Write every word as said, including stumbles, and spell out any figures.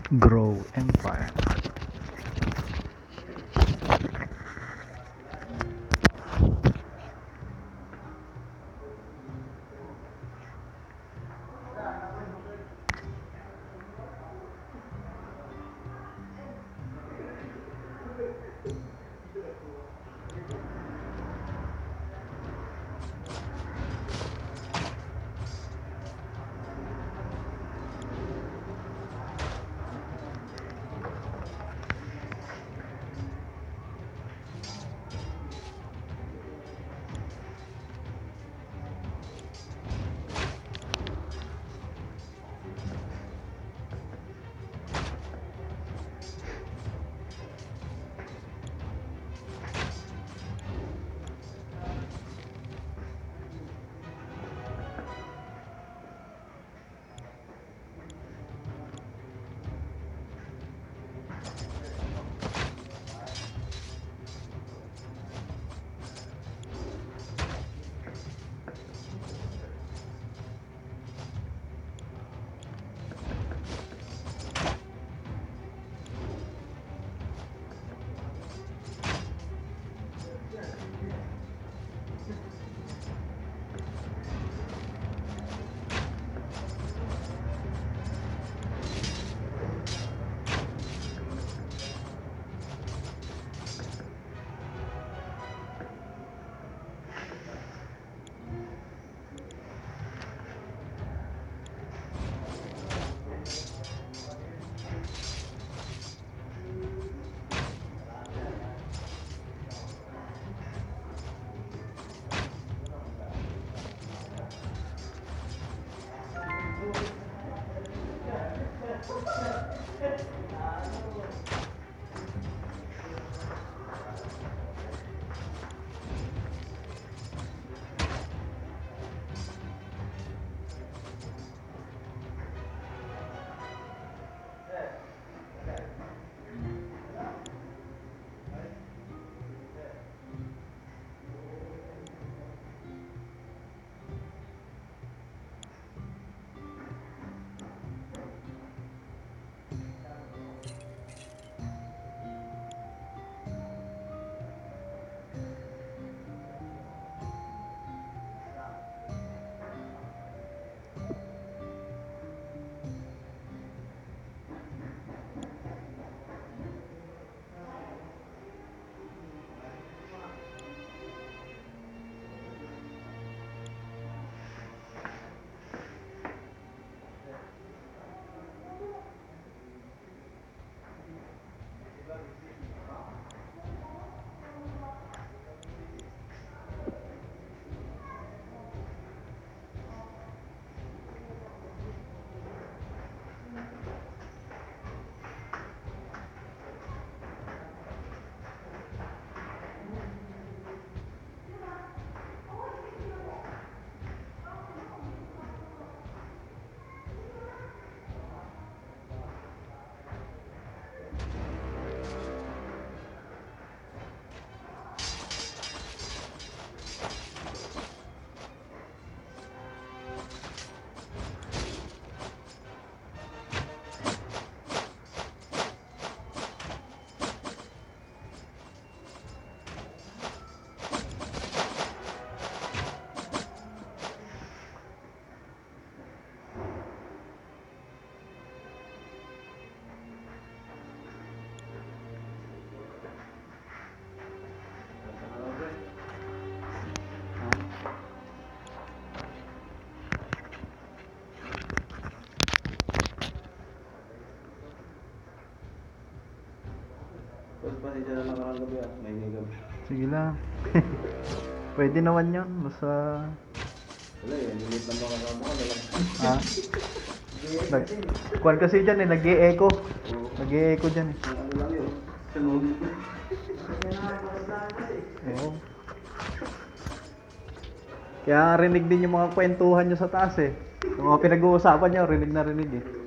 Grow Empire. Tapos pasensya na nakarang gabi ah, may higab. Sige lang. Pwede naman yun. Basta... Wala eh, nilit lang mga kasama ka lang. Ha? Nag... Kuwan kasi dyan eh, nag-e-echo. Oo. Nag-e-echo dyan eh. Ang ano lang yun, sunod. Oo. Kaya rinig din yung mga kwentuhan nyo sa taas eh. Yung mga pinag-uusapan nyo, rinig na rinig eh.